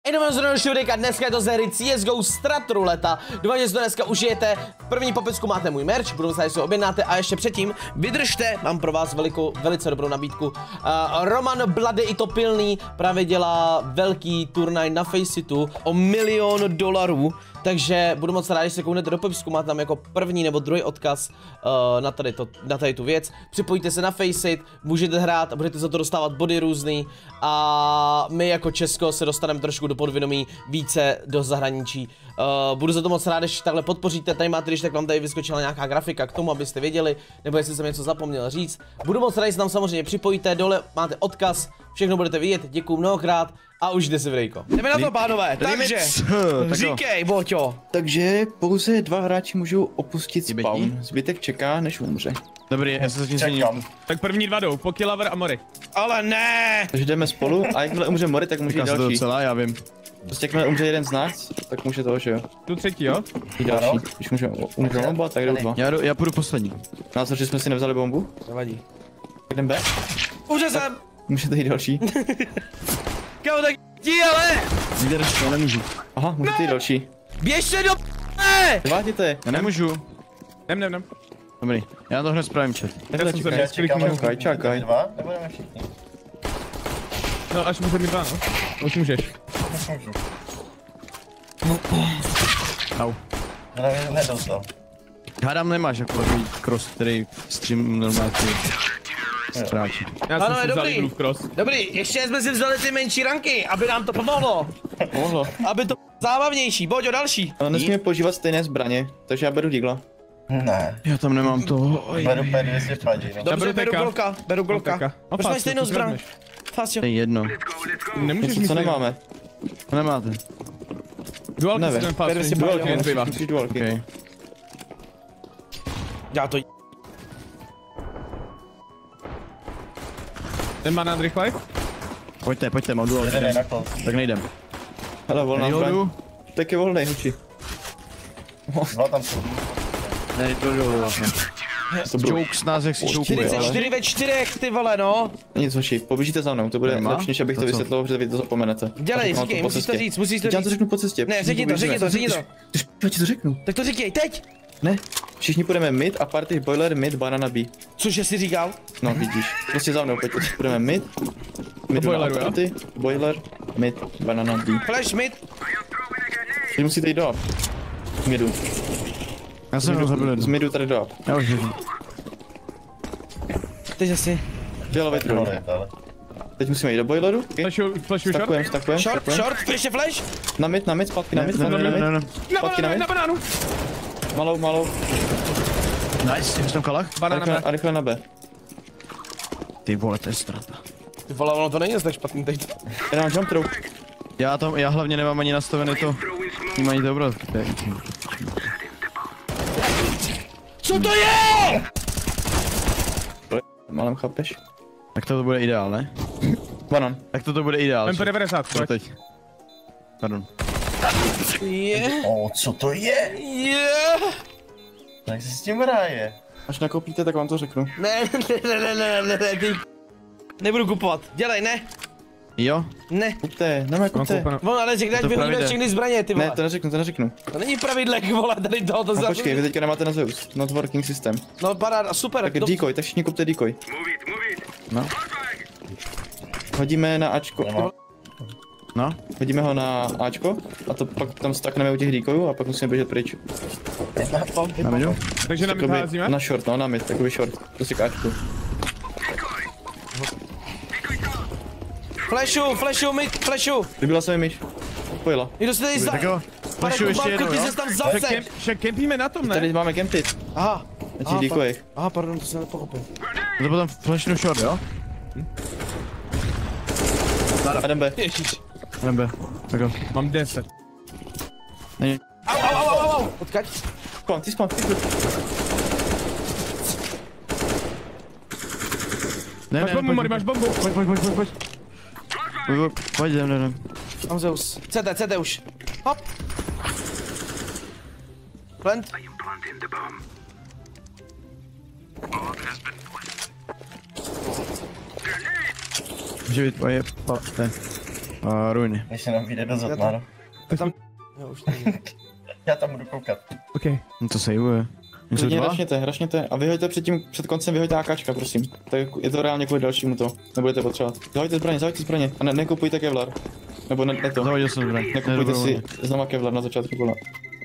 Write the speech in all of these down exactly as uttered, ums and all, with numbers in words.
Jenom z dalšího videa, dneska je to z hry C S G O Strat Rouleta. Doufám, že si to dneska užijete. V první popisku máte můj merch, budu se, si ho objednáte a ještě předtím vydržte, mám pro vás velikou, velice dobrou nabídku. Uh, Roman Blady i Topilný právě dělá velký turnaj na Faceitu o milion dolarů. Takže budu moc rád, když se kouknete do popisku, máte tam jako první nebo druhý odkaz uh, na, tady to, na tady tu věc. Připojíte se na Faceit, můžete hrát a budete za to dostávat body různý. A my jako Česko se dostaneme trošku do podvědomí více do zahraničí. Uh, budu za to moc rád, když takhle podpoříte. Tady máte, když tak vám tady vyskočila nějaká grafika k tomu, abyste věděli, nebo jestli jsem něco zapomněl říct. Budu moc rád, když se tam samozřejmě připojíte, dole máte odkaz, všechno budete vidět, děkuju mnohokrát. A užijte si videjko. Jdeme na to, pánové, takže říkej, Boťo. Takže pouze dva hráči můžou opustit spawn, zbytek čeká, než umře. Dobrý, já se zatím změním. Tak první dva jdou, Pokilaver a Mori. Ale ne! Takže jdeme spolu a jakmile umře Mori, tak může jít další. Docela, já vím. Prostě jakmile umře jeden z nás, tak může toho, že jo? Tu třetí, jo? I další. Když může umře bomba, tak jdou dva. Já, jdu, já půjdu poslední. Názor, že jsme si nevzali bombu? Nevadí. Tak jdem B. Umře jsem! Můžete jít další. Kámo, tak ti, ale! Vydrž, já nemůžu. Aha, můžete jít další. Běžte do p***e! Zvátněte. Já nemůžu. Nem, nem, nem. Dobrý, já to hned spravím chat. Takhle čekaj, čekaj, čekaj. Dva, nebudeme všichni. No, až můžeme mít dva, no. Už můžeš. Au. Nedostal. Hádám nemáš jako takový cross, který stream normálně ztráčí. Já ano, jsem si dobrý. vzal cross. Dobrý, ještě jsme si vzali ty menší ranky, aby nám to pomohlo. Pomohlo. Aby to zábavnější, Boďo, další. Ale nesmíme používat stejné zbraně, takže já beru Deagla. Ne. Já tam nemám toho. Beru P dvě stě padí, no. Dobře, beru beru teka. Glocka, beru Glocka. No, Proč máš stejnou zbraň? Fácio. To je jedno. Nemůžeš Něco, mít co stejnou. nemáme? To nemáte. Dualky Nevím. si ten fásil. Beru si Dualky dualky, nezbývá. musíš dualky. Okay. Já to Ten má nad rychlej? Pojďte, pojďte, mám dualky. Jeden na kol. Tak nejdem. Hele, volná zbraň. Reloadu. Tak je volnej, huči. Dva tam jsou. Ne, to dolů vlastně. Jokes nás jak si čtyřicet čtyři ale- ve čtyřech, ty vole, no. Nic, hoši, poběžíte za mnou, to bude Nemá? lepší, než abych to, To co? vysvětlil, protože vy to zapomenete. Dělej, A tak mám říkej, po musíš to cestě. říct, musíš to Já ti to říct. řeknu po cestě. Ne, Všichni řekni to, poběžíme. řekni to, řekni to. Když já ti to řeknu. Tak to říkej, teď. Ne, všichni půjdeme mid a party boiler, mid, banana B. Cože jsi říkal? No, vidíš. Prostě za mnou, pojďte, půjdeme mid. Mid na boileru, jo? party, boiler, mid, banana B. Flash mid. Teď musíte jít do up. Z midu. Já jsem ho zabil. Z midu tady do up. Já už jdu. Teď asi. Fialový trůn. Teď musíme jít do boileru. Flashu, flashu short. Stakujem, stakujem, Short, stakujem. short, ještě flash. Na mid, na mid, zpátky na mid, Ne, zpátky ne, na ne, ne, mid. ne. Zpátky na Na mid. banánu. Malou, malou. Nice, jsi tam kalach? A Banana rychle, B. a rychle na B. Ty vole, to je strata. Ty vole, ono to není tak špatný teď. Já dám jump throw. Já tam, já hlavně nemám ani nastavený to. Nemám ani to obrazky. Co to je? Malem, chápeš? Tak to bude ideál, ne? Banan. Tak to bude ideál. M P devadesát, Co teď? Pardon. Je, O, co to je? je. Jak se s tím hraje? Až nakoupíte, tak vám to řeknu. Ne, ne, ne, ne, ne, ne, ty. Nebudu kupovat. Dělej, ne. Jo? Ne. Kupte, ne, kupte. On ale řekne, ať to vyhodíme pravidle. všechny zbraně, ty vole. Ne, to neřeknu, to neřeknu. To není pravidlek, vole, tady tohoto No za... počkej, vy teďka nemáte na Zeus. Not working system. No paráda, super. Tak je do- decoy, tak všichni kupte decoy. No. Hodíme na Ačko. Nemám. No? Hodíme ho na Ačko a to pak tam stakneme u těch decoyů a pak musíme běžet pryč. Na midu? Takže na mě Jakoby házíme? na short, no na mid, takový short. Prostě k Ačku. Flashu, flashu, mid, flashu. Vybila se mi myš. Pojela. Někdo se tady Tak zdá. jo. Flashu ještě jednou, ty jo? se tam Však zase. kemp- Však kempíme na tom, ne? Tady máme campit. Aha. Na těch Aha, decoyech. pa- Aha, pardon, to jsem nepochopil. To potom flashnu short, jo? A jdem B. Ježíš. Jdem Tak jo. Mám deset. Není. Au, au, au, au, au. Odkaď? Spawn, ty spawn, ty spawn. Ne, Máš ne, bombu, pojď, Mori, máš bombu. Pojď, pojď, pojď, pojď, pojď. Pojď, pojď, pojď, jdem, jdem, jdem. Mám Zeus. C T, C T už. Hop. Plant. Může být tvoje, pa, ne. A ruiny. Když se nám vyjde do zotna, no. Tam... Jo, už nevím. Já tam budu koukat. OK. No to saveuje. Jsou Klidně dva? rašněte, rašněte a vyhoďte před tím, před koncem vyhoďte AKčka, prosím. To je, je to reálně kvůli dalšímu to, nebudete potřebovat. Zahoďte zbraně, zahoďte zbraně a ne, nekupujte Kevlar. Nebo ne, ne to, Zahodil jsem zbraň. nekupujte si znova Kevlar na začátku kola.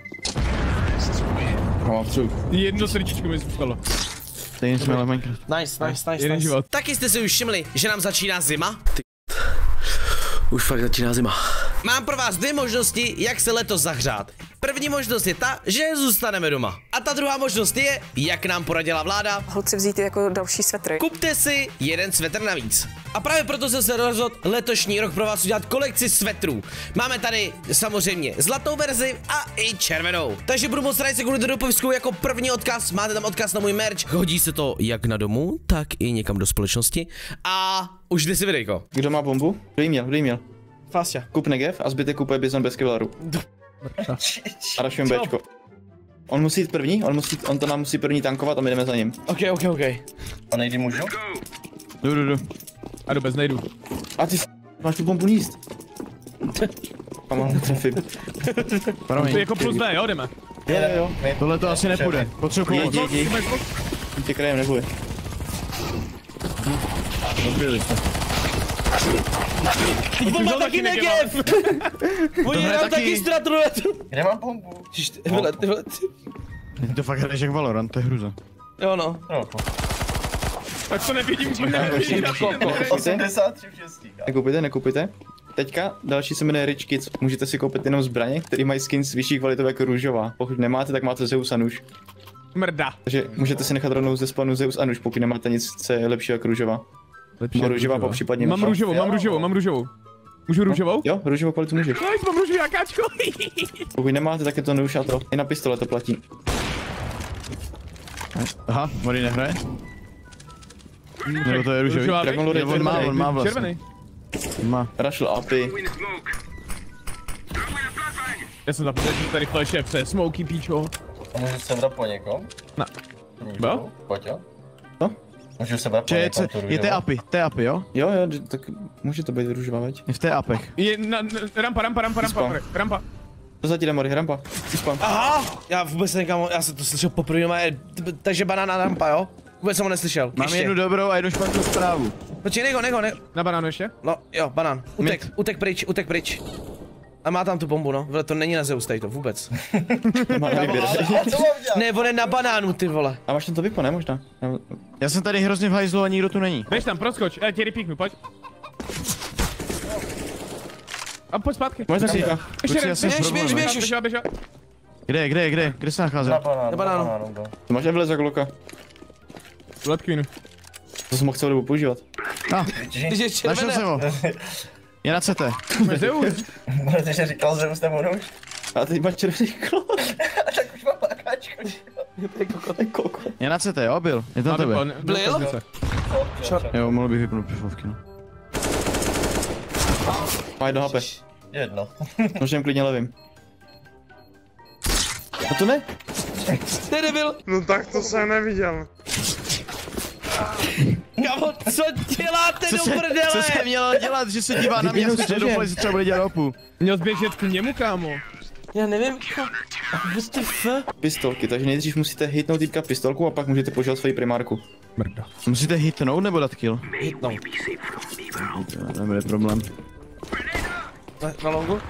No, třu. Jedno srdíčko mi zůstalo. Stejně jsme ale Minecraft. Nice, nice, nice, Jeden nice. život. Taky jste si už všimli, že nám začíná zima? Ty... Už fakt začíná zima. Mám pro vás dvě možnosti, jak se letos zahřát. První možnost je ta, že zůstaneme doma. A ta druhá možnost je, jak nám poradila vláda. Holci vzít jako další svetry. Kupte si jeden svetr navíc. A právě proto jsem se rozhodl letošní rok pro vás udělat kolekci svetrů. Máme tady samozřejmě zlatou verzi a i červenou. Takže budu moc rád se kvůli do popisku jako první odkaz. Máte tam odkaz na můj merch. Hodí se to jak na domu, tak i někam do společnosti. A už jde si videjko. Kdo má bombu? Kdo jí měl, kdo jí měl? Fásia. Kup Negev a zbytek kupuje Bizon bez Kevlaru. A rašujeme Bčko. On musí jít první, on, musí, on to nám musí první tankovat a my jdeme za ním. Ok, ok, ok. A nejdy můžu? Jdu, jdu, jdu. A jdu bez nejdu. A ty f... máš tu bombu níst. A mám trefit. To Promiň. je jako plus B, jo, jdeme. Jo, jo, jo. My- Tohle to asi nepůjde. Potřebuji Jdi, pomoc. jdi, jdi. Tě krajem nebude. Odbyli jste. On má taky negev! Oni hraje hrajou taky. taky stratruletu. Kde mám bombu? Ty vole, ty vole, ty... Ty to fakt hraješ jak Valorant, to je hruza. Jo no. Trochu. Tak to nevidím úplně. osmdesát tři v šestích. Nekupujte, nekupujte. Teďka další se jmenuje Rich Kids. Můžete si koupit jenom zbraně, které mají skins vyšší kvalitou jako růžová. Pokud nemáte, tak máte Zeus a nůž. Mrda. Takže můžete si nechat rovnou ze spawnu Zeus a nůž, pokud nemáte nic, co je lepší jak růžová. Nebo růžová, po případně Mám nůž. růžovou, mám růžovou, mám růžovou. Můžu růžovou? Jo, růžovou kvalitu můžeš. Nice, mám růžový akáčko. Pokud nemáte, tak je to nůž a to. I na pistole to platí. Aha, Mori nehraje? Nebo to je růžový? Růžová, Dragon Lord je Jo, on má, on má vlastně. Červený. Má. Rushel A P. Já jsem zapomněl, že tady flash přes smoky, píčo. A můžu sebrat po někom? Ne. Růžovou? Pojď jo. No? Můžu sebrat po Če, je, někom co, tu je té růžovou? apy, té apy, jo? Jo, jo, d- tak může to být růžová, veď. Je v té apech. Je na, na, rampa, rampa, rampa, rampa, Spawn. rampa. To za ti jde, Mori, rampa. Spam. Aha, já vůbec nekam, já jsem to slyšel poprvé, má je, takže banána rampa, jo? Vůbec jsem ho neslyšel. Mám Ještě. jednu dobrou a jednu špatnou zprávu. Počkej, nego, nego, nego. Na banánu ještě? No, jo, banán. Utek, Mid. utek pryč, utek pryč. A má tam tu bombu, no. Vole, to není na Zeus tady to, vůbec. Má na výběr. A co mám dělat? Ne, on je na banánu, ty vole. A máš tam to vypo, ne možná? Já- Já jsem tady hrozně v hajzlu a nikdo tu není. Běž tam, proskoč, já tě repíknu, pojď. A pojď zpátky. Máš tam klíka. Ještě Kluci, já jsem v běž, běž, problémech. běž. Běž, běž, běž. Kde, kde, kde, kde se Na nacházím? banánu, Na na banánu. banánu. byl. Ty máš Evelyn za Glocka. Blood Queenu. To jsem mohl celou dobu používat. Ah, Když je našel jsem červené. ho. Je na C T. Zeus. Protože říkal Zeus nebo nůž. A teď máš červený klo. A tak už mám akáčko. To je koko. Je na C T, jo, byl. Je tam tebe. Blil? Jo, mohl bych vypnout pifovky, no. Má jedno H P. Jedno. Možná klidně levým. A to ne? Ty debil. No tak to jsem neviděl. Kamo, co děláte Co do se, prdele? co se mělo dělat, že se dívá na mě a Vyběhnu si cože? doufali, že třeba bude dělat opu. Měl zběžet k němu, kámo. Já nevím, what the fuck? Pistolky, takže nejdřív musíte hitnout týpka pistolku a pak můžete používat svoji primárku. Mrda. Musíte hitnout nebo dát kill? Hitnou. Nebude problém. Na, na longu?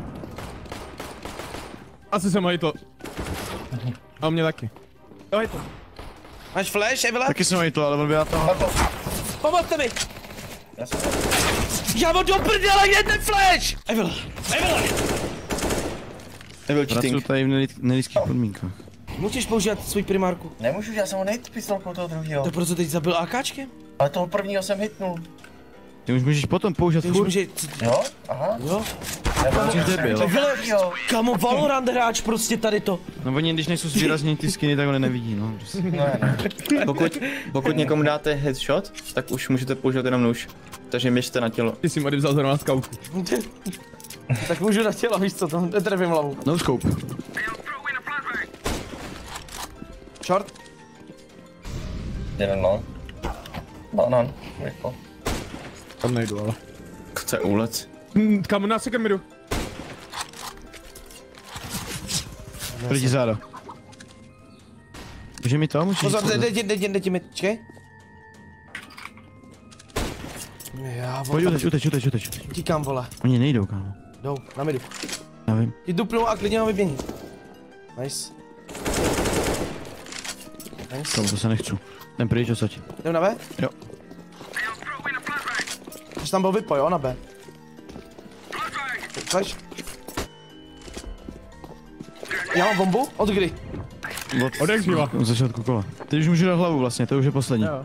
Asi jsem ho hitl. A on mě taky. Dawaj to. Máš flash, Evela? Taky jsem hitl, ale on by na to. Pomozte mi! Já jsem Já mám do prdele, kde je ten flash? Evela, Evela! Nebyl Pracuji cheating. tady v nelid- nelidských podmínkách. Můžeš používat svůj primárku. Nemůžu, já jsem ho nejít pistolkou toho druhého. To proč teď zabil AKčkem? Ale toho prvního jsem hitnul. Ty už můžeš potom použít Ty už furt. může... Jo? Aha. Jo? Nebo Jsi debil. toho druhýho. Kamo, Valorant hráč prostě tady to. No oni, když nejsou zvýraznění ty skiny, tak on nevidí, no. Ne, ne. Pokud, pokud někomu dáte headshot, tak už můžete používat jenom nůž. Takže měřte na tělo. Ty jsi mu vzal zrovna skauku. Tak můžu na tělo, víš co, tam netrefím hlavu. No scope. Short? Jeden long. Banan. Rychle. Tam nejdu, ale. To je úlec. Hm, Kámo, na second midu. Lidi záda. Může mi to? Může Pozor, mi to? jde ti, jde ti, jde ti mi, čekej. Já, Pojď, vole, uteč, uteč, uteč, uteč. tíkám, vole. Oni nejdou, kámo. Jdou, na midu. Já vím. Ti dupnou a klidně ho vyběhni. Nice. Nice. Kámo, to se nechci. Jdem pryč, odsaď. Jdem na B? Jo. Už tam byl vypo, jo, na B. Flash. Já mám bombu? Od kdy? Od jak živa. Od začátku kola. Teď už můžu dát hlavu vlastně, to už je poslední. Jo.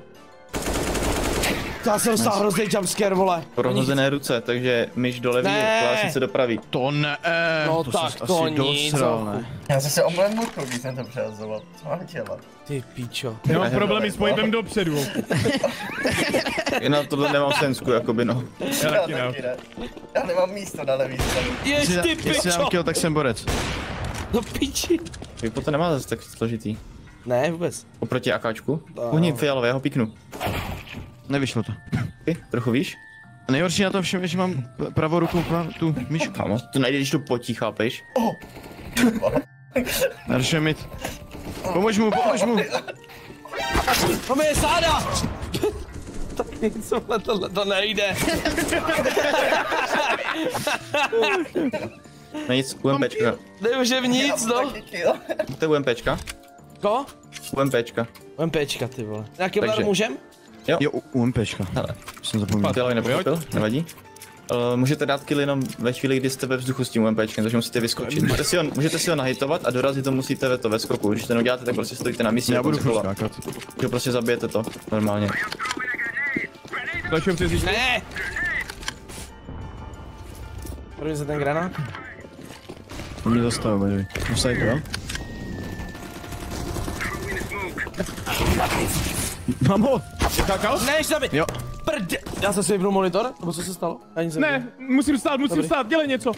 Já jsem dostal hrozný jumpscare, vole. Prohozené ruce, takže myš do levý, Ne. klávesnice do pravý. To ne, No to tak ses to asi nic, dosral, no. ne? Já jsem se omlel když jsem to přehazoval. Co mám dělat? Ty píčo. Já mám problémy s pohybem dopředu. Na tohle nemám sensku, jakoby no. Já taky Já ne. taky ne. Já nemám místo na levý straně. Jež ty Jestli dám pičo. kill, tak jsem borec. No píči. Vypo to nemá zase tak složitý. Ne, vůbec. Oproti AKčku. Uhni fialové, já ho piknu. Nevyšlo to. Ty, trochu víš? A nejhorší na tom všem je, že mám pravou ruku pra- tu myšku. Kámo, to najde, když to potí, chápeš? Naršuje mít. Pomož mu, pomož mu. To mi je sáda! Tak nic, vole, tohle to nejde. Na nic, UMPčka. Nemůže v nic, no. Taky kill. To je UMPčka. Ko? UMPčka. MPčka, ty vole. Nějaký Takže. blar můžem? Jo, u- UMPčka. Hele. Jsem zapomněl. Fialový nepochopil, nevadí. Uh, můžete dát kill jenom ve chvíli, kdy jste ve vzduchu s tím UMPčkem, takže musíte vyskočit. Můžete si ho, můžete si ho nahitovat a dorazit to musíte ve to ve skoku. Když to neuděláte, tak prostě stojíte na místě. Já do budu konce furt kola. skákat. Že prostě zabijete to, normálně. Tlačím přes jíždě. Ne! První za ten granát. To mě zastavil, baby. Musaj to, jo? Mám ho! Kakao? Ne, ještě tam Jo. Prde. Já jsem si vypnul monitor? Nebo co se stalo? Já nic Ne, musím stát, musím Dobrý. stát, dělej něco.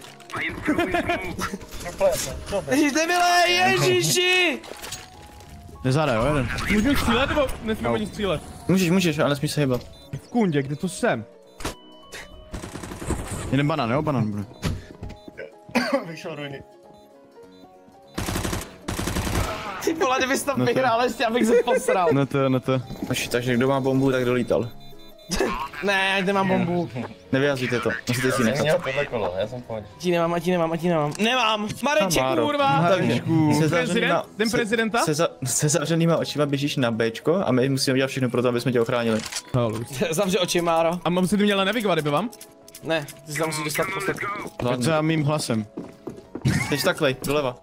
Ježíš, debile, ježíši! Nezáda, jo, jeden. Můžu střílet nebo nesmím ani střílet? Můžeš, můžeš, ale nesmíš se hýbat. V kundě, kde to jsem? Jeden banán, jo, banán bude. Vyšel ruiny. Ty vole, kdybys tam No to- vyhrál ještě, abych se posral. No to, no to. Až, takže kdo má bombu, tak dolítal. Ne, ať nemám bombu. Nevyjazujte to, musíte si nechat. Měl tohle kolo, já jsem v pohodě. Ati nemám, ati nemám, ati nemám. Nemám! Mareček, Máro. kurva! Takže se Prezident? Jdem prezidenta? Se, za, se zavřenýma očima běžíš na Bčko a my musíme dělat všechno pro to, aby jsme tě ochránili. Zavře oči, Máro. A mám si to měla navigovat, kdyby vám? Ne, ty se tam musíš dostat poslední. Tak za mým hlasem. Teď takhle, doleva.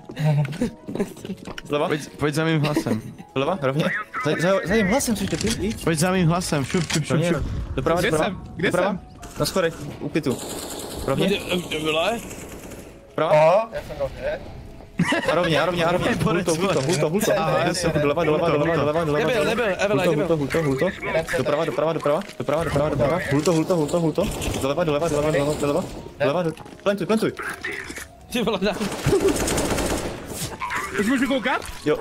Zleva, Pojď, pojď za mým hlasem. doleva, rovně. Za, za, za jím hlasem, což ty, víš? Pojď za mým hlasem, šup, šup, šup, Rovně, šup. doprava, Kde doprava. jsem? Kde doprava. jsem? Na schodech, u pitu. Rovně, Debile? doprava, Aha, já jsem dobře. a rovně, a rovně, a rovně. Hulto, hulto, hulto, hulto. Doleva, doleva, doleva, doleva, doleva. Nebyl, nebyl, Evelyn, Hulto, nebyl. hulto, hulto, hulto. Doprava, doprava, doprava, doprava, doprava, doprava. Hulto, hulto, hulto, hulto. Doleva, doleva, doleva, doleva, doleva. Doleva, do- plantuj, plantuj. Ty vole, dám. Už můžu koukat? Jo.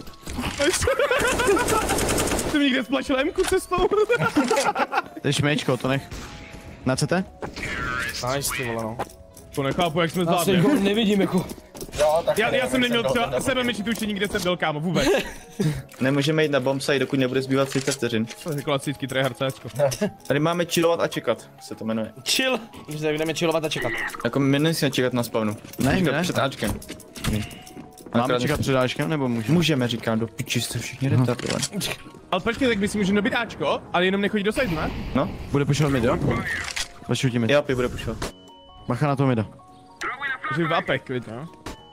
Jsem někde splašil M-ku cestou. To je šmečko, to nech. Na C T? Nice, ty vole, no. To nechápu, jak jsme Já se zvládli. jako nevidím, jako. Jo, tak Já, já jsem neměl třeba sebe sebe myči tušení, kde jsem byl, kámo, vůbec. Nemůžeme jít na bombsite, dokud nebude zbývat třicet vteřin. To je klasický tryhard céčko. Tady máme chillovat a čekat, se to jmenuje. Chill. Takže jdeme chillovat a čekat. Jako my nemusíme čekat na spawnu. Ne, Čekat ne. před Ačkem. Máme Akorát čekat před dáškem, nebo můžeme? Můžeme, říkám, do piči jste všichni retardovaní. Ale počkej, tak by si můžeme dobit Ačko, ale jenom nechodí do side, ne? No, Bude pušovat mid, jo? Začnu tím mid. já bude pušovat. Bacha na to mida. Takže v apek, víš, no?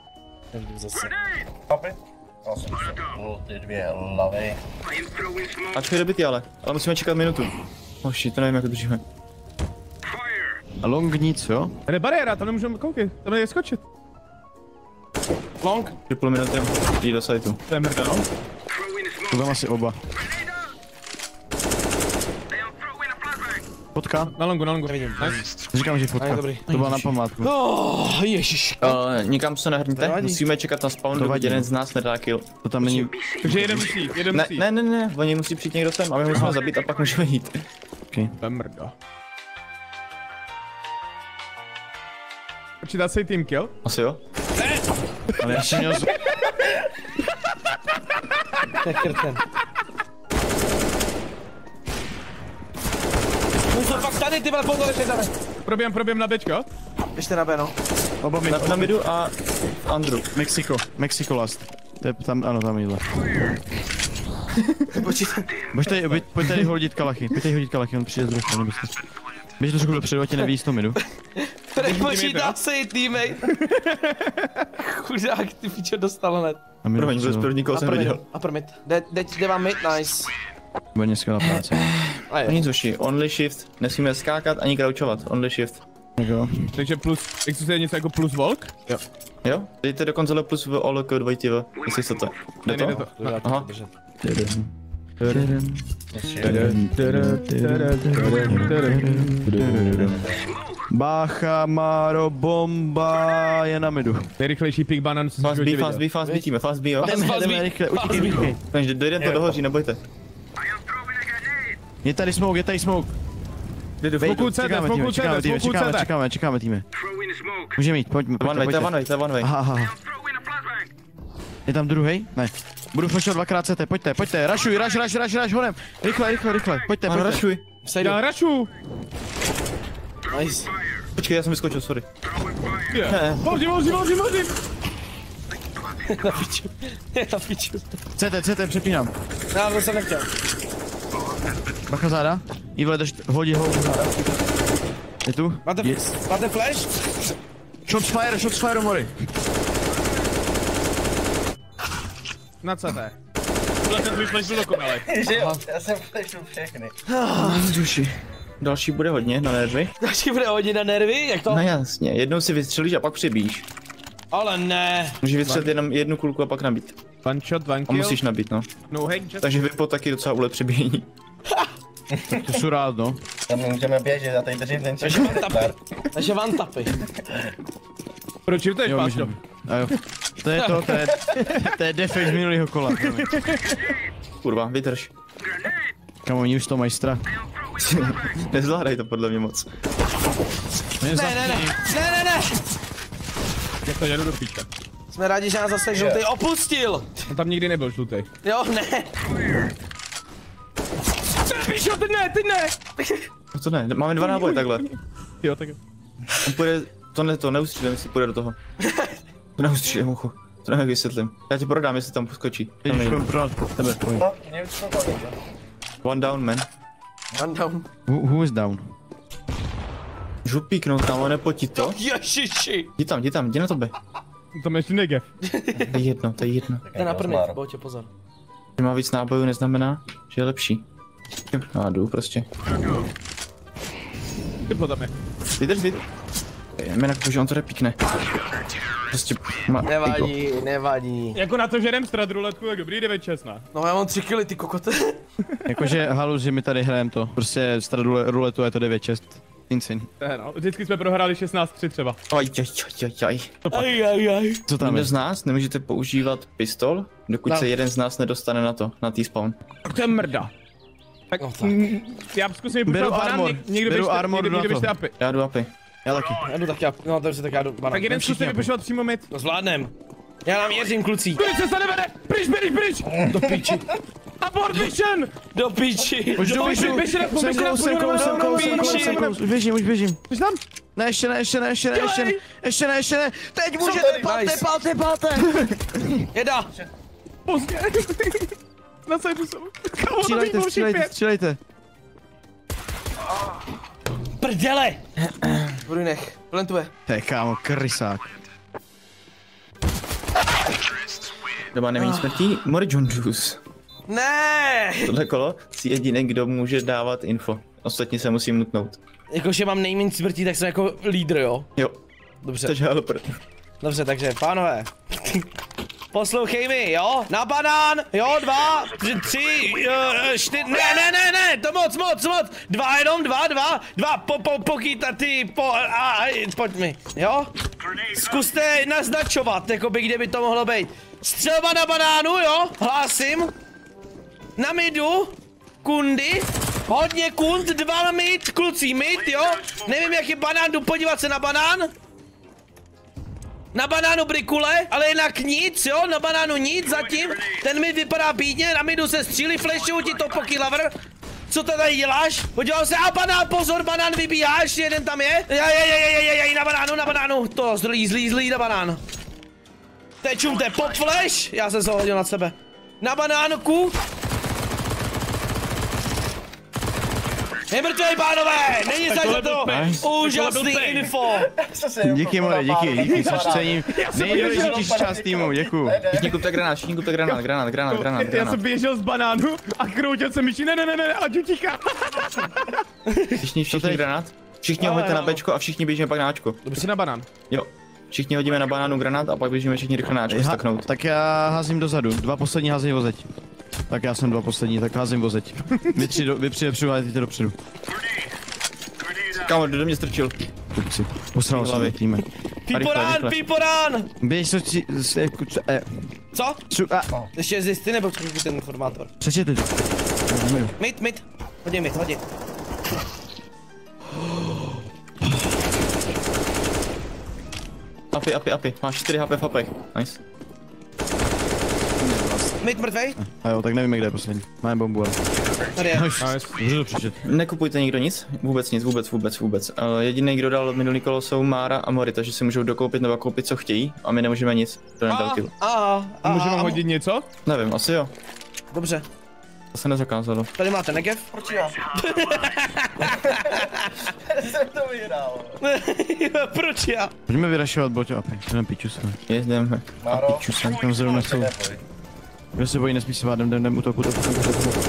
Papy? Já jsem se půl, ty dvě hlavy. Ačko je dobitý ale, ale musíme čekat minutu. Oh shit, to nevím jak to držíme. A long nic, jo? Tady je bariéra, tam nemůžeme koukit, tam je skočit. Long. Tři půl minuty jít do sajtu. To je mrda, no. To tam asi oba. Fotka? Na longu, na longu. Nevidím. Nice. Říkám, že A je fotka. dobrý. To byla na památku. Oh, ježiš. Uh, nikam se nehrňte, Nevadí. musíme čekat na spawn, To dokud vadí. jeden z nás nedá kill. To tam není... Takže jeden musí, jeden Ne, musí. ne, ne, ne, oni musí přijít někdo sem a my musíme zabít a pak můžeme jít. Okay. To je mrda. Počítá se i team kill? Asi jo. Ale já jsem měl... z- To je krten. Už jsou fakt tady, ty vole, pozor, ještě tady. Proběm, proběm na Bčko. Ještě na B, no. Oba mi... Na, na midu a Andrew. Mexiko, Mexiko last. To je tam, ano, tam jídle. Počítám. Pojď tady, pojď, pojď tady hodit kalachy, pojď tady hodit kalachy, on přijde z druhé, nebyste. Běž trošku dopředu, ať tě neví z toho midu. Nepočítá se i teammate. Chudák, ty pičo dostal hned. A midu, Promiň, vůbec první koho A jsem promiň, viděl. a promiň. Jde, jde, jde vám mid, nice. bude dneska na práci. A To jo. nic hoši, only shift. Nesmíme skákat ani crouchovat, only shift. Tak jo. Takže plus, existuje něco jako plus walk? Jo? Dejte do konzole plus v O L K dvojitivo, jestli chcete. Jde Ne, ne, to? to. Aha. Bacha, Maro, bomba je na midu. Nejrychlejší pick banan, co jsem v Fast životě B, fast viděl. B, fast B time, fast B jo. Fast Jdeme, jdeme B, rychle, fast utíkej, B. utíkej. Takže dojde to dohoří, nebojte. Je tady smoke, je tady smoke. Smoku C T, Čekáme smoku týme, C čekáme T, týme, smoku čekáme, C T. čekáme, čekáme týme. Můžeme jít, pojďme, One way, pojďte, to je one pojďte. way, to je one way. Aha, aha. Je tam druhý? Ne. Budu flashovat dvakrát C T, pojďte, pojďte, rashuj, rush, rush, rush, rush, honem. Rychle, rychle, rychle, pojďte, Ano, pojďte. rashuj. Sejdu. Já rašu. Nice. Počkej, já jsem vyskočil, sorry. Božím, božím, božím, božím. Na piču. Na piču. C T, C T, přepínám. Já to jsem nechtěl. Bacha záda. Ivle, drž, hodí ho záda. Je tu? Máte, máte flash? Shots fire, shots fire, Mori. Na C T. Tohle ten tvůj flash byl dokonalý. Že jo, já jsem flashnu všechny. Duši. Další bude hodně na nervy. Další bude hodit na nervy, jak to? No jasně, jednou si vystřelíš a pak přibíš. Ale ne. Můžeš vystřelit jenom jednu kulku a pak nabít. One shot, one A kill. musíš nabít, no. No hack, just... Takže vypo taky docela ule přibíjení. To jsou rád, no. Tam můžeme běžet, já tady držím ten Takže one tapy. Takže one tapy. Proč jim to je Jo, špátno? můžeme. A jo. To je to, to je, to je defekt z minulýho kola. Kurva, vydrž. Kam oni už to majstra. Nezvládaj to podle mě moc. Ne, ne, ne. Ne, ne, ne. Jak to jedu do píčka. Jsme rádi, že nás zase žlutý opustil. On tam nikdy nebyl žlutý. Jo, ne. Píšo, teď ne, teď ne. No to ne, máme dva náboje takhle. Jo, tak jo. On půjde, to ne, to neustřílím, jestli půjde do toho. To neustřílím, muchu. To nevím, jak vysvětlím. Já ti prodám, jestli tam poskočí. Tam nejde. Tebe, pojď. No, mě už to viděl. One down, man. One down. Who, who is down? Žu píknout tam, nepotí to. Ježiši. Jdi tam, jdi tam, jdi na tebe. Tam ještě negev. To je jedno, to je jedno. To je na první, boutě pozor. Že má víc nábojů neznamená, že je lepší. Já jdu prostě. Ty tam je. Vydrž, vydrž. Jinak to, že on to nepíkne. Prostě má... Nevadí, nevadí. Jako na to, že jdem strat ruletku, tak dobrý, devět šest. No já mám tři kily, ty kokote. Jakože halus, že my tady hrajeme to. Prostě strad ruletu je to devět šest. Insane. No, vždycky jsme prohráli šestnáct tři třeba. Aj, aj, aj, aj, aj. Aj, aj, aj. Co tam Nikdo je? z nás nemůžete používat pistol, dokud No. se jeden z nás nedostane na to, na T-spawn. Tak to je mrda. Tak, No tak. mm, já zkusím Beru vypustit banán, armor. něk- někdo Beru běžte, armor někdo, na někdo to. běžte apy. Já jdu apy. Já taky. Já jdu taky, no dobře, tak já jdu banan. Tak jeden zkuste vypušovat přímo mid. No zvládnem. Já nám věřím, kluci. Pryč, se to nevede! Pryč, pryč, pryč! Do piči. Abort mission! Do piči. Už jdu, už jdu. Běž na půl, Jsem běž na close, půl, jsem close, jsem no, no, close, jsem no, close, no, jsem no, close. Už běžím, už běžím. Běž tam! Ne, ještě ne, ještě ne, ještě ne, ještě ne, ještě ne, ještě ne. Teď můžete, tady? palte, Nice. palte, palte. Jeda. Pozdě! Na sajdu jsou. Kámo, Střílejte, to střílejte, střílejte. Prdele. Budu nech. Plentuje. To je kámo, krysák. Doba neméně smrtí, Mori John Juice. Ne. Tohle kolo si jediný, kdo může dávat info. Ostatní se musí mutnout. Jakože mám nejméně smrtí, tak jsem jako lídr, jo? Jo, Dobře. takže helper. Dobře, takže pánové. Poslouchej mi, jo? Na banán, jo, dva, tři, tři, uh, čtyři, ne, ne, ne, ne, to moc, moc, moc, dva jenom, dva, dva, dva, po, po, pokýta ty, po, a, a, pojď mi, jo? Zkuste naznačovat, jakoby, kde by to mohlo být. Střelba na banánu, jo, hlásím. Na midu, kundy, hodně kund, dva mid, kluci, mid, jo? Nevím, jak je banán, jdu podívat se na banán. Na banánu brikule, ale jinak nic, jo, na banánu nic zatím. Ten mid vypadá bídně, na midu se střílí, flashuju ti to poky lover. Co to tady děláš? Podíval se, a banán, pozor, banán vybíhá, ještě jeden tam je. Je, je, je, je, je, je, na banánu, na banánu, to zlý, zlý, zlý na banán. Tečum, to je pop flash, já jsem se hodil nad sebe. Na banánku. Nemrtvej, pánové, není za to úžasný info. Díky, more, díky, díky, což cením. Nejdůležitější část týmu, děkuju. Všichni kupte granát, všichni kupte granát, granát, granát, granát, Já granát. jsem běžel z banánu a kroutil jsem myší, ne, ne, ne, ne, ať utíká. Všichni, všichni granát. Všichni hoďte na Bčko a všichni běžíme pak na Ačko. Dobře, na banán. Jo. Všichni hodíme na banánu granát a pak běžíme všichni rychle na Ačko staknout. Tak já házím dozadu, dva poslední házejí vozeď. Tak já jsem dva poslední, tak házím vozeď. Vy tři, do, vy tři dopředu a jdete dopředu. Kámo, kdo do mě strčil? Kupci, posral jsem do týme. Piporán, piporán! Běž co ti, eh, Co? ču, a, Ještě zjisty nebo přečtu ten informátor? přečetli to. Mid, mid. Hodně mid, hodně. Apy, apy, apy. Máš čtyři H P v apech. Nice. Mid mrtvej? A jo, tak nevíme, kde je poslední. Máme bombu, ale. Tady je. Nice. Můžu to přečet. Nekupujte nikdo nic, vůbec nic, vůbec, vůbec, vůbec. Uh, jediný, kdo dal minulý kolo, jsou Mára a Mori, takže si můžou dokoupit nebo koupit, co chtějí, a my nemůžeme nic. To A, nedal kill. a, a, Můžeme a, hodit něco? Nevím, asi jo. Dobře, To se nezakázalo. tady máte negev. Proč já? Jsem to vyhrál. Proč já? Pojďme vyrašovat boťo apy, jdem piču se. Jdeme. Máro, piču jsem. Tam zrovna jsou. neboj. Kdo se bojí, nesmí se bát, jdem, jdem, jdem, útok, útok, útok, útok, útok.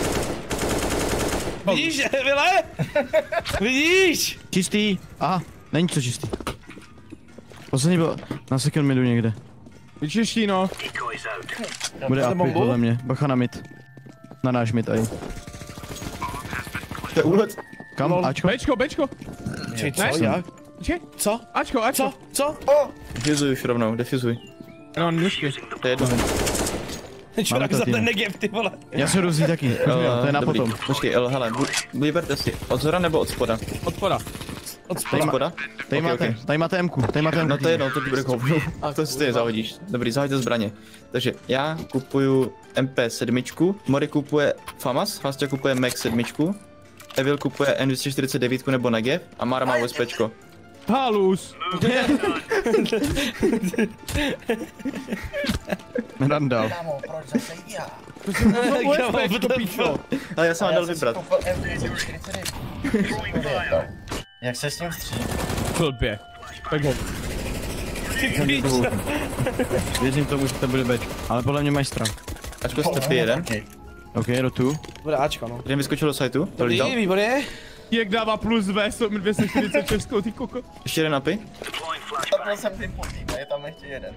Vidíš, Vile? Vidíš? Čistý, aha, není to čistý. Poslední byl na second midu někde. Vyčiští, no. Bude Máte apy, bombu? podle mě, bacha na mid. Na náš mid aj. To je úlet. Kam, Ačko? Bčko, Bčko. Čej, co? Ne? Jak? Počkej. Co? Ačko, Ačko. Co? Co? Defuzuj už rovnou, defuzuj. No, nůžky. To je jedno. Čurák to za tým. ten negev, ty vole. Já se rozjí taky, to je na Dobrý. potom. Počkej, el, hele, bu- vyberte si od zhora nebo od spoda? Od spoda. Od Od spoda. spoda? Tady Ok, máte, ok. tady máte Mku, tady máte Mku. No to je jedno, to ti bude koupit. A to si ty zahodíš. Dobrý, zahoďte zbraně. Takže já kupuju M P sedm, Mori kupuje FAMAS, Hastia kupuje Max sedm, Evil kupuje N dvě stě čtyřicet devět nebo Negev a Mara má USPčko. Halus. Randall. Kámo, proč zase já? Kámo, Bčko, píčo. Ale já jsem vám Já dal jsem si vybrat. koupil M dvě stě čtyřicet devět. Jak se s ním střílí? Blbě. Tak ho. Věřím tomu, že to bude beč. Ale podle mě mají strach. Ačko jste ty jeden. Ok, do tu. Bude Ačko, no. Jeden vyskočil do sajtu, to Dobrý, lítal. výborně. Jak dává plus V, jsou mi dvě stě čtyřicet šest, ty koko. Ještě jeden napy. Takhle jsem tým po týmu, je tam ještě jeden.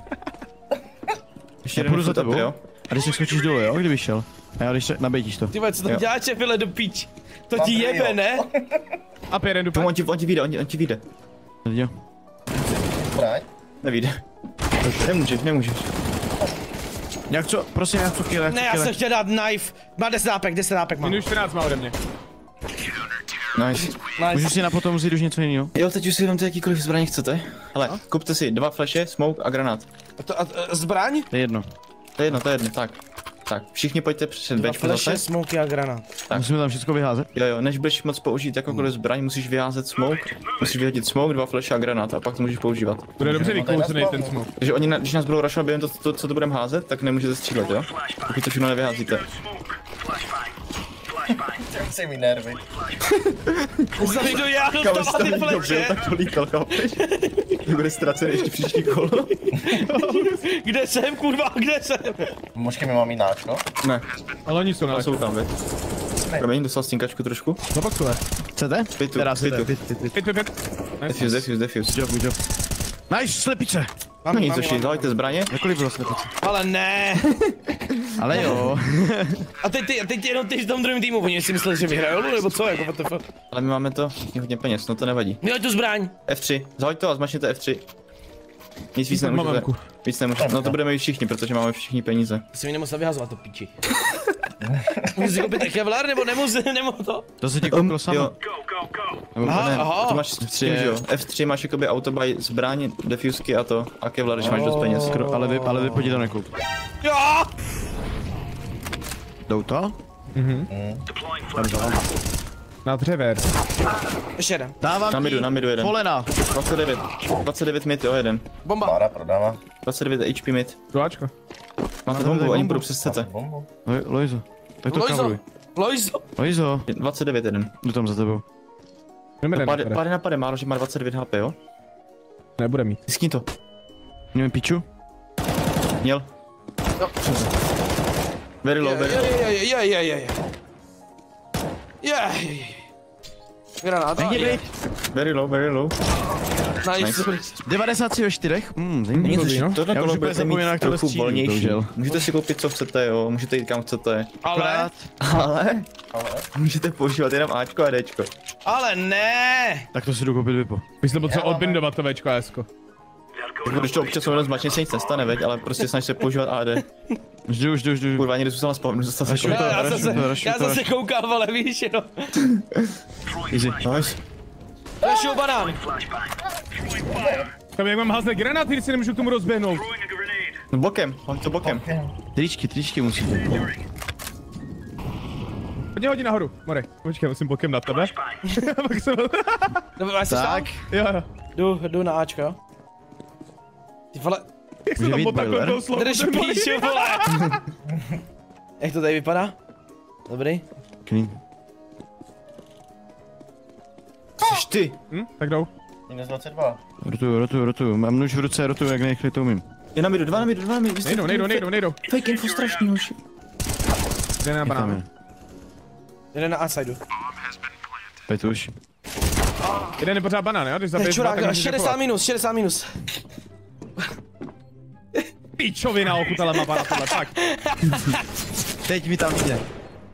Ještě Já jeden půjdu za foot upy, tebou. jo. A když se skočíš dolů, jo, kdyby šel. A já když se, nabejtíš to. Ty vole, co tam Jo. děláš, Vile, do píč? To ti Mám jebe, trio. ne? A pět jeden Tomu dupe. on ti, on ti vyjde, on, ti- on ti vyjde. Jo. Zbraň? Nevyjde. Nemůžeš, nemůžeš. Jak co, prosím, já co kill, já Ne, co já kill. jsem chtěl dát knife. Má deset nápek, deset nápek mám. Minus čtrnáct má ode mě. Nice. Můžu Nice. si na potom vzít už něco jiného. Jo, teď už si vemte jakýkoliv zbraně chcete. Hele, kupte si dva flashe, smoke a granát. A to, a, a, zbraň? To je jedno. To je jedno, to je jedno, tak. Tak, všichni pojďte před Dva bečko flashe, zase. smoky a granát. Tak. Musíme tam všechno vyházet. Jo, jo, než budeš moc použít jakoukoliv zbraň, musíš vyházet smoke, musíš vyhodit smoke, dva flashe a granát a pak to můžeš používat. Bude dobře No, to je vykouzený na ten spavnu. smok. Takže oni, na, když nás budou rushovat během to, to, co to budeme házet, tak nemůžete střílet, jo? Pokud to všechno nevyházíte. Tak si mi nervy. Zajdu já dostávám ty flashe. tak to lítal, chápeš? To bude ztracený ještě příští kolo. Kde jsem, kurva, kde jsem? Možná mi mám jináčko. Ne, Ale oni jsou na ale jsou tam, vy. Promiň, dostal stínkačku trošku. Zapakové. Chcete? Pitu, Teda chcete, pitu. pit, pit, pit. Pět, pět, pět. Defuse, defuse, defuse. Job, good job. Nice, slepice. No nic, ještě, dávajte zbraně. Jakolik bylo slepice? Ale ne. Ale jo. A teď ty, a teď jenom ty v tom druhém týmu, oni si mysleli, že vyhrajou, nebo co, jako what the fuck. Ale my máme to hodně peněz, no to nevadí. Měli tu zbraň. F tři, zahoď to a zmačněte F tři. Nic víc nemůžete. Mamku. Víc nemůžete. No to budeme mít všichni, protože máme všichni peníze. Ty si mi nemusel vyhazovat to piči. Musíš koupit Kevlar nebo nemusí, nebo to? To se ti koupilo samo. Jo. Nebo Aha, ne, aha. to máš s tři, že jo? F tři máš jakoby autobaj, zbraň, defusky a to. A Kevlar, když máš dost peněz. Skoro, ale vy, ale vy pojďte to nekup. Jo! Jdou to? Na dřevěr. Ještě jeden. Dávám Na midu, na midu jeden. Polena. dvacet devět. dvacet devět mid, jo, jeden. Bomba. Pára prodává. dvacet devět H P mid. Duáčko. Máte bombu, ani budu přes C T. Bombu. Loj- Lojzo. Tak to Lojzo. kavuj. Lojzo. Lojzo. dvacet devět jeden. Jdu tam za tebou. Jdeme Pade, jeden. pade na pade, málo, že má dvacet devět H P, jo? Nebude mít. Tiskni to. Měl piču? Měl. Very low, very low. Je, je, je, je, je, je. Je, je, je. Granáta. Very low, very low. Nice. devadesát tři ve čtyřech? Hmm, Není zajímavý. to, no. tohle Já už kolo úplně budete zapomínám, mít jak tohle trochu střílí, volnější. bohužel. Můžete si koupit, co chcete, jo, můžete jít kam chcete. Ale, Ale, můžete používat jenom Ačko a Dčko. ale ne. Tak to si jdu koupit vypo. Bys to potřeba odbindovat to Včko a Sko. Tak když to občas jenom zmačně se nic nestane, veď, ale prostě snaž se používat A D. Už jdu, už jdu, už jdu. Kurva, ani nezůstal spavnu, zůstal se Rašuj Já, to, já, rašuj zase, to, rašuj já to, zase rašuj. koukám, ale víš, jo. Easy. Nice. Flashuju banán. Tam jak mám házne granáty, když si nemůžu k tomu rozběhnout. No bokem, hoď to bokem. Tričky, tričky musíte. Hodně hodí nahoru, Morek. Počkej, musím bokem na tebe. Pak jsem... Dobře, jsi tam? Tak. Jo, jo. Jdu, jdu na Ačko, jo. Ty vole, Jak se Může tam být potakl boiler? tou slovo. drž píču, vole. Jak to tady vypadá? Dobrý. Clean. Což ty? Hm, tak jdou. Minus dvacet dva. Rotuju, rotuju, rotuju. Mám nůž v ruce, rotuju, jak nejrychleji to umím. Je na midu, dva na midu, dva na midu. Nejdou, nejdou, nejdou, nejdou. Fake info strašný, hoši. Jde na Jak tam banánu. je? Jeden na A-sideu. Pojď už. Jeden je pořád banán, jo? Když zabiješ dva, tak Čurák, můžeš šedesát repovat. minus, šedesát minus. Píčovina ochutala mapa na tohle, tak. Teď mi tam jde.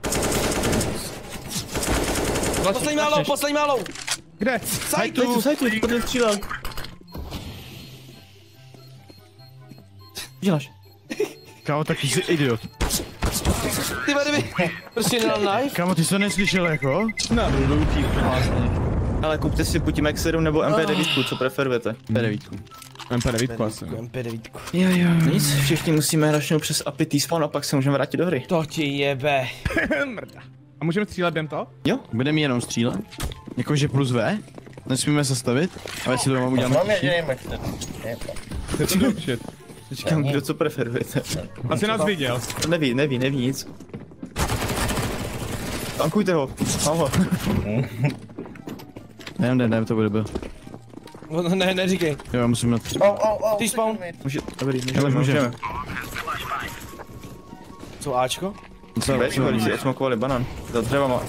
Poslední málou, poslední málou. Kde? Sajtu. Sajtu, tady střílel. Děláš. Kámo, tak jsi idiot. Ty vole, kdyby prostě nedal knife. Kámo, ty jsi to neslyšel jako? Na rudoucí. Ale kupte si buď Max sedm nebo M P devět, co preferujete. P devět. M P devět asi. M P devět. Jo, jo. Nic, všichni musíme rašnout přes A P I T-spawn a pak se můžeme vrátit do hry. To ti jebe. Mrda. A můžeme střílet během toho? Jo? Budeme jenom střílet? Jakože plus V? Nesmíme se stavit? Ale si to mám udělat. Mám jediný Max. Je to. To je to shit. Říkám, kdo co preferujete. Asi nás viděl. Neví, neví, neví nic. Tankujte ho, mám ho. Ne, ne, ne, to bude byl. No, ne, neříkej. Jo, já musím na... Au, au, au. Ty spawn. Může, dobrý, Ale můžeme, můžeme. můžeme. Co Ačko? Co, Bčko, když si odsmokovali banán. Za dřevama.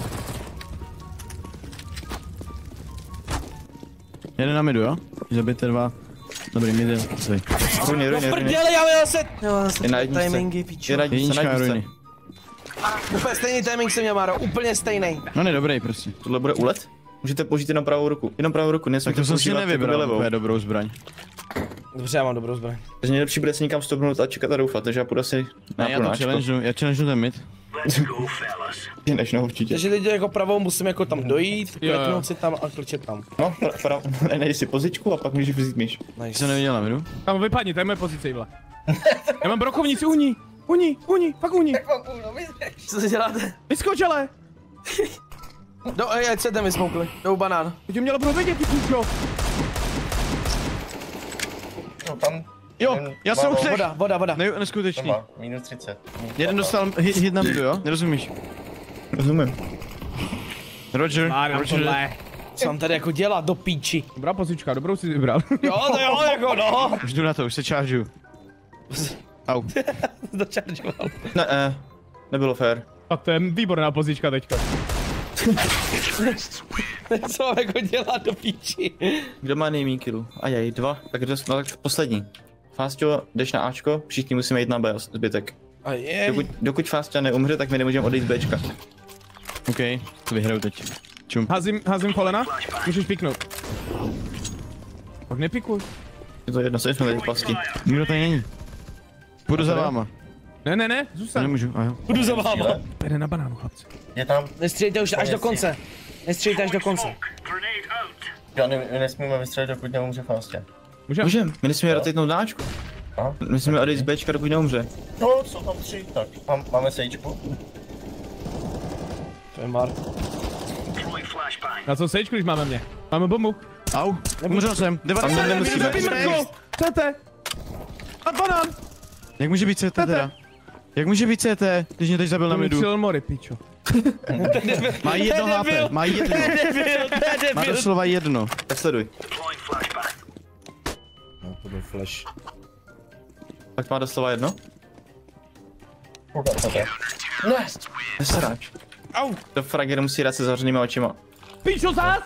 jeden na midu, jo? Zabijte dva. Dobrý, mid je. Zej. Ruiny, No ruiny, ruiny. prdele, já měl se... Já měl Je na se jedničce. timingy, pičo. Je na jedničce, na Jednička a jedničce. ruiny. Úplně stejný timing jsem měl, Máro, úplně stejný. No ne, dobrý prostě. Tohle bude úlet? Můžete použít jenom pravou ruku. Jenom pravou ruku, Tak nesmíte to jsem si používat jakoby nevybral, levou. úplně dobrou zbraň. Dobře, já mám dobrou zbraň. Takže nejlepší bude se někam stopnout a čekat a doufat, takže já půjdu asi na Ne, já to půlnáčko. challengeu, já challengeu ten mid. Než no určitě. Takže teď jako pravou musím jako tam dojít, Jo, jo. kliknout si tam a kličet tam. No, pra, pra, ne, najdi si pozičku a pak můžeš vzít myš. Nice. Jsem neviděl na midu. Tam vypadni, to je moje pozice, Ivla. Já mám brokovnici, uní. Uní, uní, fakt uní. Co si děláte? Vyskoč, ale. Do, ej, ať se tam vysmoukli. Jdou banán. Teď to mělo bylo vidět, ty píčo. No tam. Jo, ten já jsem má- utřech. Voda, voda, voda. Ne, To neskutečný. má minus třicet. Jeden dostal hit, hit na midu, jo? Nerozumíš? Rozumím. Roger, Má nám Roger. tohle. Co mám tady jako dělat, do píči. Dobrá pozička, dobrou si vybral. Jo, to jo, jako no. Už jdu na to, už se chargeu. Au. Začaržoval. Ne, eh, nebylo fér. A to je výborná pozička teďka. Co mám jako dělat, do píči. Kdo má nejmín killů? Ajaj, dva. Tak kdo, no, tak poslední. Fastio, jdeš na Ačko, všichni musíme jít na B, zbytek. A je. Dokud, dokud Fastia neumře, tak my nemůžeme odejít z Bčka. OK, to vyhraju teď. Čum. Házím, házím kolena, můžeš piknout. Tak nepikuj. Je to jedno, jsme tady v pasti. Nikdo tady není. Půjdu za tady? váma. Ne, ne, ne, To zůstaň. nemůžu, a jo. Jdu za váma. Jde na banánu, chlapci. Je tam. Nestřílejte už až do konce. Nestřílejte až do konce. Já ne, nesmíme vystřelit, dokud neumře Faustě. Můžem? Můžem, my nesmíme rotejtnout dáčku. Aha. My nesmíme odejít z Bčka, dokud neumře. No, jsou tam tři. Tak, mám, máme sejčku. To je Mark. Na co sejčku, když máme mě? Máme bombu. Au, umřel jsem. devadesát Tam nemusíme. minus Mrtko! C T! A banán! Jak může být C T teda? Jak může být C T, když mě teď zabil na To mi midu? přijel Mori, pičo. Má jedno H P, má jedno. Debil, to je Má debil. doslova jedno. Tak sleduj. No, to byl flash. Tak má doslova jedno. Koukám se to. Ne. Nesráč. Au. To frager musí dát se zavřenýma očima. Pičo zás!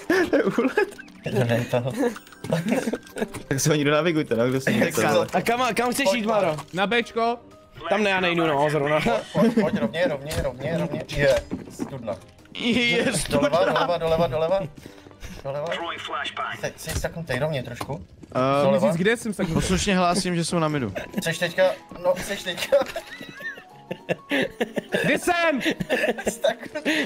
Ne, to. Tak se ho nikdo navigujte, no, kdo se nechce. A kam, kam chceš jít, Maro? Na Bčko. Tam ne, já nejdu, no, zrovna. Pojď, pojď, rovně, rovně, rovně, rovně. Je, studna. Je, Doleva, doleva, doleva, doleva. Doleva. Teď jsi staknutej rovně trošku. Uh, Doleva. Říct, kde jsem se takhle? poslušně hlásím, že jsou na midu. Jseš teďka, no, jseš teďka. Kde jsem? Staknutej.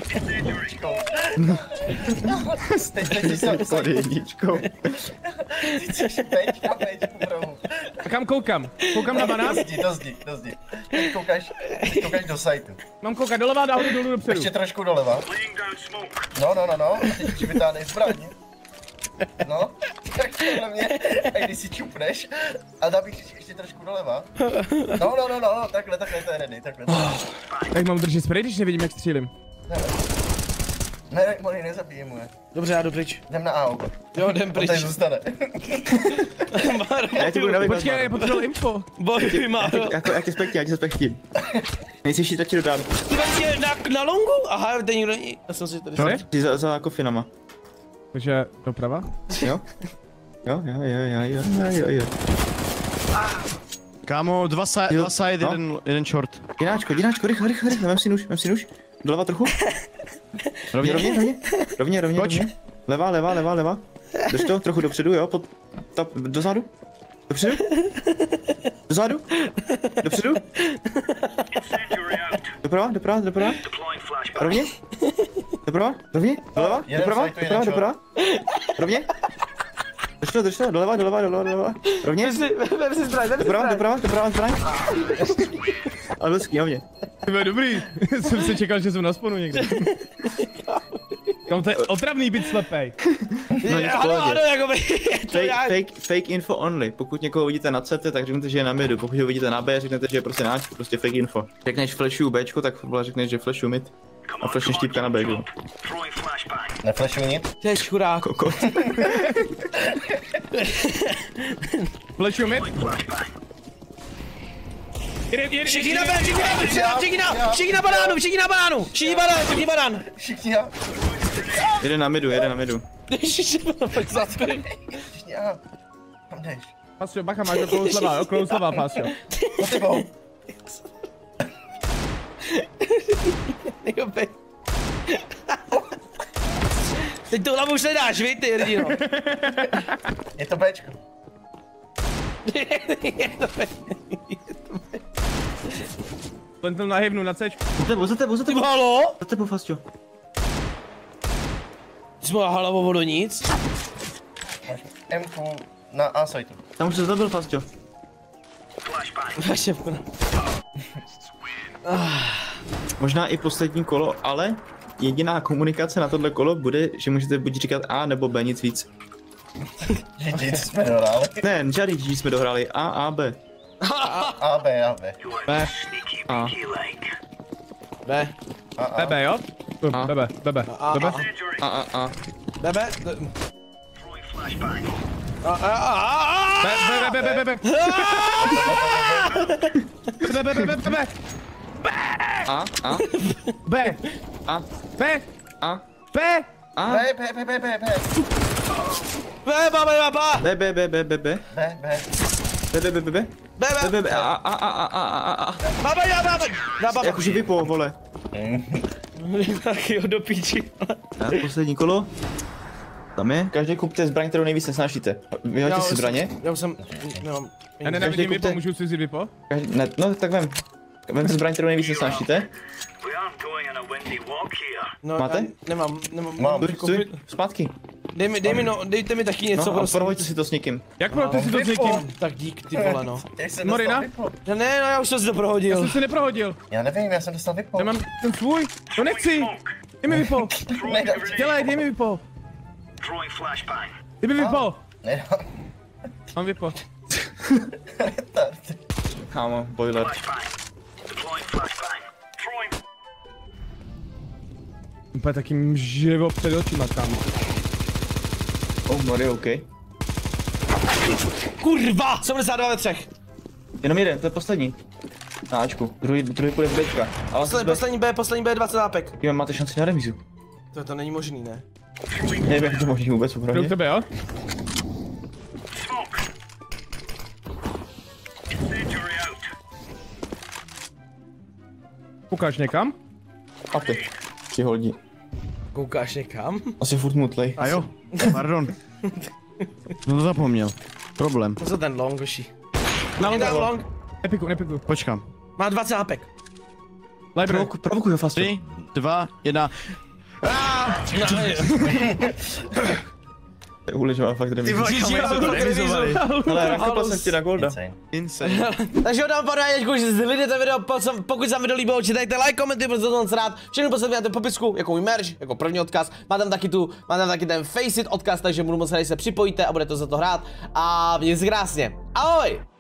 Teď, teď jsi se Pod jedničkou. Ty jsi teďka, teďka v rohu. A kam koukám? Koukám na banán? Do zdi, do zdi, do zdi. Teď koukáš, teď koukáš do sajtu. Mám koukat doleva, nahoru, dolů, dopředu. Ještě trošku doleva. No, no, no, no. A teď ti vytáhneš zbraň. No, tak podle mě, a když si čupneš, a dáš ještě trošku doleva. No, no, no, no, takhle, takhle, to je ready, takhle. Jak mám držet spray, když nevidím, jak střílim? Ne, Moni, nezabijím mu je. Dobře, já jdu pryč. Jdem na A. Jo, jdem On pryč. tady zůstane. Maro, Já ti budu navigovat. Počkej, já potřeboval info. boj, Maro. Jako, jak tě spektím, jak tě spektím. Nejsi jí tati dodám. Ty vlastně na, na longu? Aha, tady nikdo není. Já jsem si tady... Sorry? Ty za, za kofinama. Takže doprava? Jo? Jo, jo, jo, jo, jo, jo, jo, jo. Kámo, dva, si Jo, dva side, no. jeden, jeden short. Dináčko, Dináčko, rychle, rychle, rychle, vem si nůž, vem si nůž. Doleva trochu. Rovně, rovně, rovně. Rovně, rovně, Pojď. rovně. Levá, levá, levá, levá. Drž to, trochu dopředu, jo, pod... Ta, dozadu. Dopředu. Dozadu. Dopředu. Doprava, doprava, doprava. Rovně. Doprava, rovně. Doleva, jeden doprava, fajtuje, doprava, jeden doprava. Rovně. Drž to, drž to, doleva, doleva, doleva, doleva. Rovně. Vem si, vem si zbraň, vem si Doprava, zbraň. doprava, doprava, zbraň. Ale blesky, rovně. Ty vole, dobrý. Jsem si čekal, že jsem na sponu někde. Kam to je otravný být slepej. No, nic v Ano, pohodě. ano, jakoby, to Fake, já... fake, fake info only. Pokud někoho vidíte na C T, tak řeknete, že je na midu. Pokud ho vidíte na B, řeknete, že je prostě náč, prostě fake info. Řekneš flashu Bčko, tak vole řekneš, že flashu mid. A flashneš týpka na B. Neflashuj nic. Ty jsi chudák. Kokot. Flešuji mi. Jede, jede, Všichni jede, na B, všichni na B, všichni na, všichni na banánu, všichni na banánu, všichni banán, všichni banán. Všichni já. Jede na midu, jede na midu. Ježiši, pojď zaspěj. Všichni já. Kam jdeš? Pasio, bacha, máš okolo sleva, okolo sleva, Pasio. Za tebou. Jo, bej. Teď tu hlavu už nedáš, vy, ty hrdino. Je to Bčko. Je to bej. Jen tam nahybnu na Cčku. Za tebou, za tebou, za Ty tebou. halo? Za tebou, Fastio. Ty jsi moja hlavou do nic. Máš M-ku na A-siteu. Tam už se zabil, Fastio. Vaše Možná i poslední kolo, ale jediná komunikace na tohle kolo bude, že můžete buď říkat A nebo B, nic víc. G G, co jsme dohráli. Ne, žádný G jsme dohráli. A, A, B. A, B, A, B. B, A. B. A, A. B, B, jo? A. B, B, B, B, A, B, B. A, A, A. B, B. A, a, a, a, B, B, B, B, B, B. B, B, B, B, B, B. A, A, B, A, B, A, B. A. B, B, B, B, B, B. B, ba, ba, ba. B, B, B, B, B, B. B, B. B, B, B, B, B. B, B, B. B, B, A, A, A, A, A, A, A. Ba, ba, ja, ba, ba. Ba, ba, Jakože vypo, vole. Tak jo, do píči. A poslední kolo. Tam je. Každý kupte zbraň, kterou nejvíc nesnášíte. Vyhoďte si zbraně. Já už jsem, nemám. Já nenávidím vypo, můžu si vzít vypo? Každý, ne, no tak vem. Vem si zbraň, kterou nejvíc nesnášíte. No, Máte? já Nemám, nemám. Mám. Stůj, stůj, zpátky. Dej mi, dej mi, no, dejte mi taky něco, No a prostě. prohoďte si to s někým. Jak pro ty si to s někým? Tak dík, ty vole, no. Jak jsem Morina? dostal vypo? No ne, no já už jsem si to Já prohodil. jsem si neprohodil. Já nevím, já jsem dostal vypo. Nemám ten svůj. To nechci. Dej mi vypo. Nedám ti. Dělej, dej mi vypo. Dej mi vypo. Nedám. Mám vypo. Kámo, boiler. Úplně taky živo před očima, kámo. Oh, Mori, OK. Kurva! sedmdesát dva ve třech. Jenom jeden, to je poslední. Na Ačku, druhý, druhý půjde v Bčka. Ale Poslední, poslední B, poslední B, dvacet zápek. Tím máte šanci na remízu. To, to není možný, ne? Nevím, jak to možný vůbec Jdu k opravdu. tebe, jo? Ukáž někam? A ty, ti holdi. Koukáš někam? Asi furt mutlej. A jo, pardon. No to zapomněl. Problém. Co ten long, hoši? Na Mě dám long. Nepiku, nepiku. Počkám. Má dvacet zápek. Library. Provokuj ho fast. Tři, dva, jedna. Uležoval fakt remízu. Ježiši, já to remizovali. Ale rakopal jsem ti na golda. Insane. Insane. Takže jo, dám panu děkuji, že sledujete video, pokud se vám video líbilo, čítejte like, komentuj, protože to moc rád. Všechno posledujete v popisku, jako můj merch, jako první odkaz. Má tam taky tu, má tam taky ten Faceit odkaz, takže budu moc rád, když se připojíte a budete za to hrát. A mějte se krásně. Ahoj!